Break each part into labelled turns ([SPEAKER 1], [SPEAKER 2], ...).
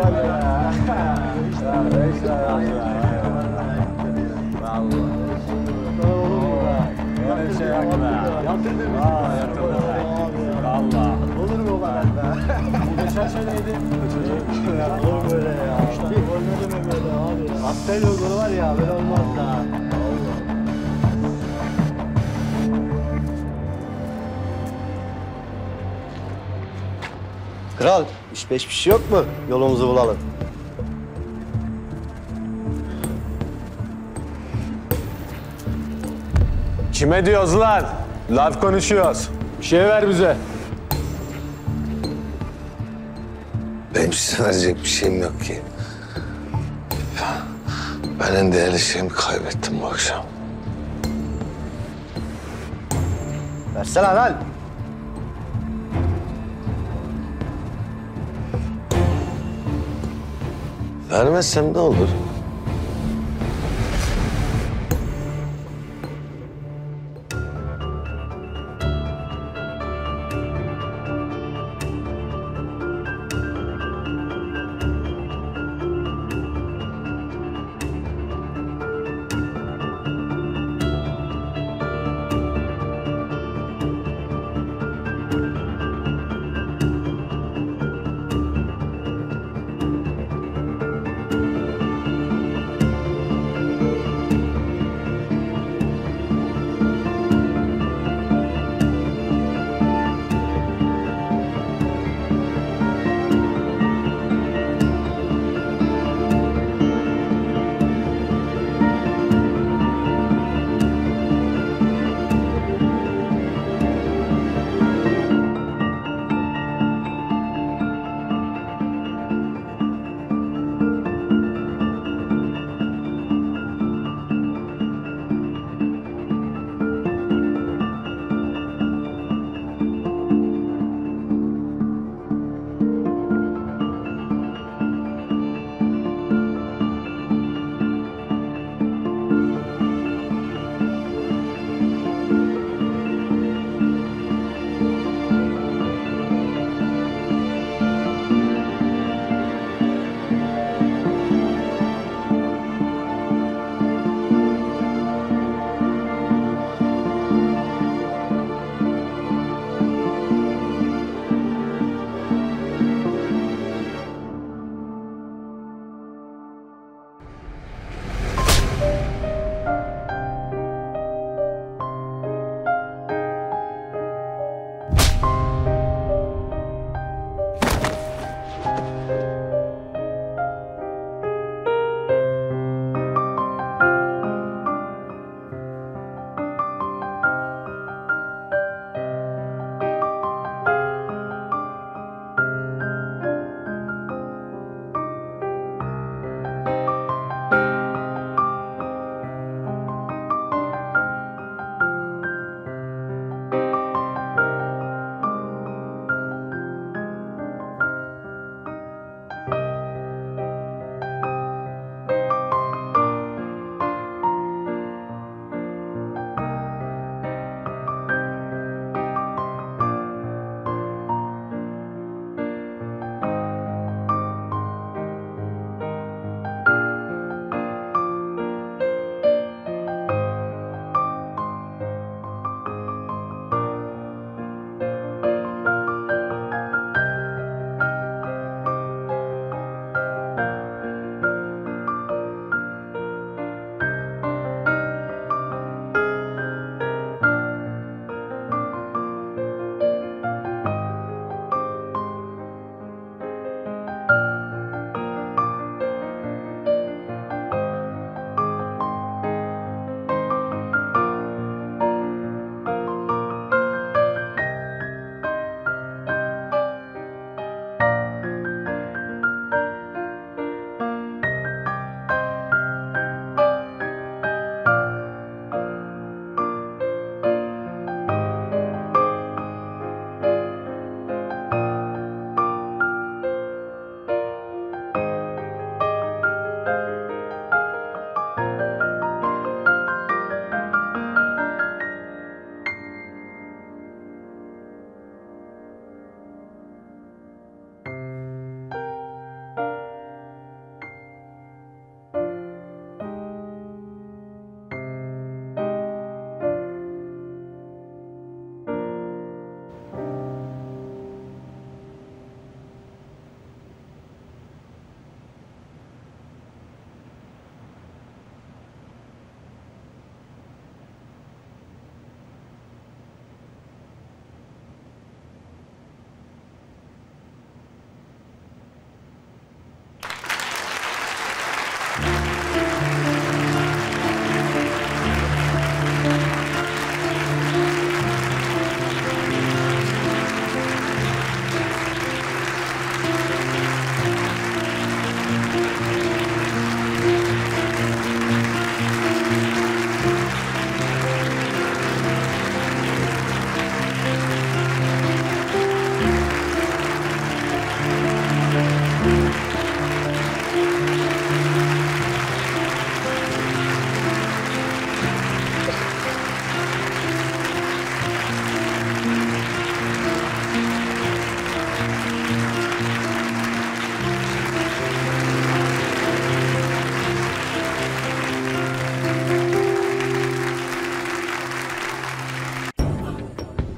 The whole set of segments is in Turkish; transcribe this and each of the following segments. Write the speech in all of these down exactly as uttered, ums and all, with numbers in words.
[SPEAKER 1] Olur mu o kadar be? Bu geçen seneydi. Olur böyle ya. Oynadı mı böyle abi? Hastayla gol var ya, böyle olmaz da. Kral, iş beş bir şey yok mu? Yolumuzu bulalım.
[SPEAKER 2] Kime diyoruz lan? Laf konuşuyoruz. Bir şey ver bize.
[SPEAKER 3] Benim size verecek bir şeyim yok ki. Ben en değerli şeyimi kaybettim bu akşam.
[SPEAKER 1] Versene lan.
[SPEAKER 3] Vermezsem ne olur?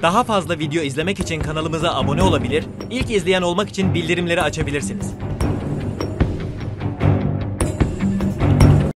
[SPEAKER 4] Daha fazla video izlemek için kanalımıza abone olabilir, ilk izleyen olmak için bildirimleri açabilirsiniz.